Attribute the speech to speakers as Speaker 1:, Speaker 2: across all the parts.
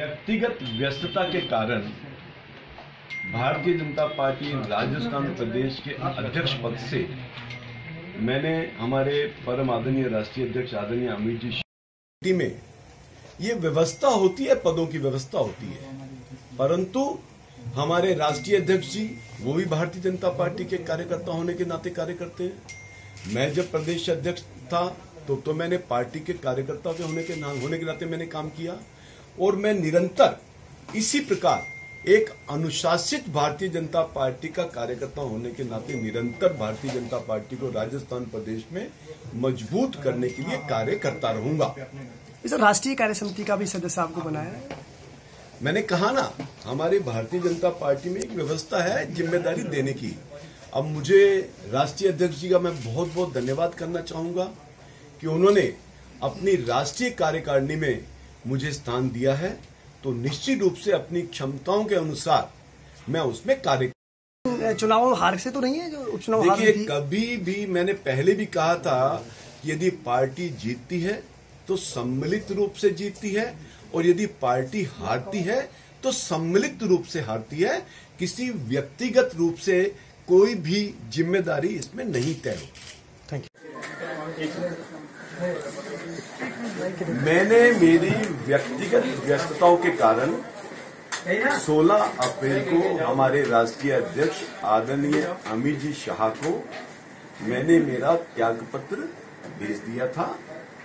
Speaker 1: व्यक्तिगत व्यस्तता के कारण भारतीय जनता पार्टी राजस्थान प्रदेश के अध्यक्ष पद से मैंने हमारे परम आदरणीय राष्ट्रीय अध्यक्ष आदरणीय अमित जी में ये व्यवस्था होती है, पदों की व्यवस्था होती है, परंतु हमारे राष्ट्रीय अध्यक्ष जी वो भी भारतीय जनता पार्टी के कार्यकर्ता होने के नाते कार्य करते हैं। मैं जब प्रदेश अध्यक्ष था तो मैंने पार्टी के कार्यकर्ता के होने के नाते मैंने काम किया और मैं निरंतर इसी प्रकार एक अनुशासित भारतीय जनता पार्टी का कार्यकर्ता होने के नाते निरंतर भारतीय जनता पार्टी को राजस्थान प्रदेश में मजबूत करने के लिए कार्य करता रहूंगा।
Speaker 2: इस राष्ट्रीय कार्य समिति का भी सदस्य आपको बनाया है?
Speaker 1: मैंने कहा ना, हमारी भारतीय जनता पार्टी में एक व्यवस्था है जिम्मेदारी देने की। अब मुझे राष्ट्रीय अध्यक्ष जी का मैं बहुत बहुत धन्यवाद करना चाहूंगा कि उन्होंने अपनी राष्ट्रीय कार्यकारिणी में मुझे स्थान दिया है, तो निश्चित रूप से अपनी क्षमताओं के अनुसार मैं उसमें कार्य।
Speaker 2: चुनाव हार से तो नहीं है जो उपचुनाव?
Speaker 1: देखिए, कभी भी मैंने पहले भी कहा था कि यदि पार्टी जीतती है तो सम्मिलित रूप से जीतती है और यदि पार्टी हारती है तो सम्मिलित रूप से हारती है। किसी व्यक्तिगत रूप से कोई भी जिम्मेदारी इसमें नहीं तय हो।
Speaker 2: Thank you.
Speaker 1: मैंने मेरी व्यक्तिगत व्यस्तताओं के कारण 16 अप्रैल को हमारे राष्ट्रीय अध्यक्ष आदरणीय अमित जी शाह को मैंने मेरा त्यागपत्र भेज दिया था।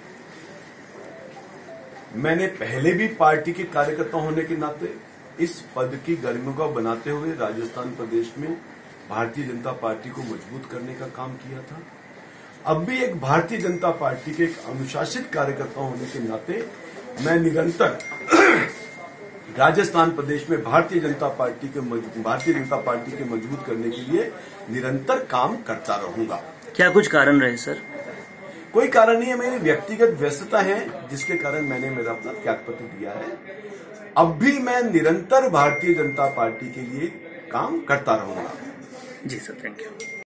Speaker 1: मैंने पहले भी पार्टी के कार्यकर्ता होने के नाते इस पद की गरिमा बनाते हुए राजस्थान प्रदेश में भारतीय जनता पार्टी को मजबूत करने का काम किया था। अब भी एक भारतीय जनता पार्टी के एक अनुशासित कार्यकर्ता होने के नाते मैं निरंतर राजस्थान प्रदेश में भारतीय जनता पार्टी के मजबूत करने के लिए निरंतर काम करता रहूंगा।
Speaker 3: क्या कुछ कारण रहे सर?
Speaker 1: कोई कारण नहीं है, मेरी व्यक्तिगत व्यस्तता है जिसके कारण मैंने मेरा अपना त्यागपत्र दिया है। अब भी मैं निरंतर भारतीय जनता पार्टी के लिए काम करता रहूंगा।
Speaker 3: जी सर, थैंक यू।